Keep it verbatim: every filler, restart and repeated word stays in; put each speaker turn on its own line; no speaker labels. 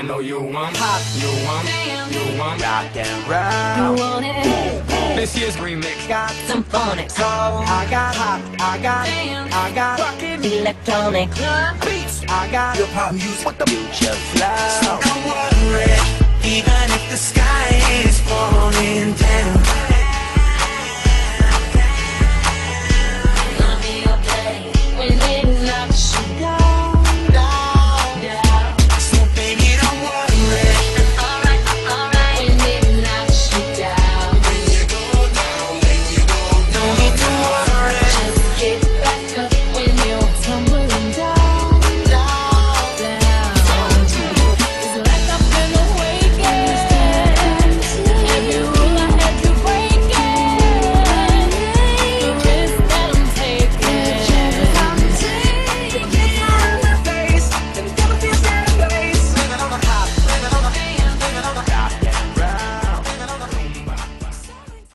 know you want pop, you want, you want rock and roll.
You want it?
This year's remix
Got some phonics.
soul. I got pop, I got, I got rockin'
Electronic
beats. I got your pop music with the future flow.
So don't worry, even if the sky is falling down.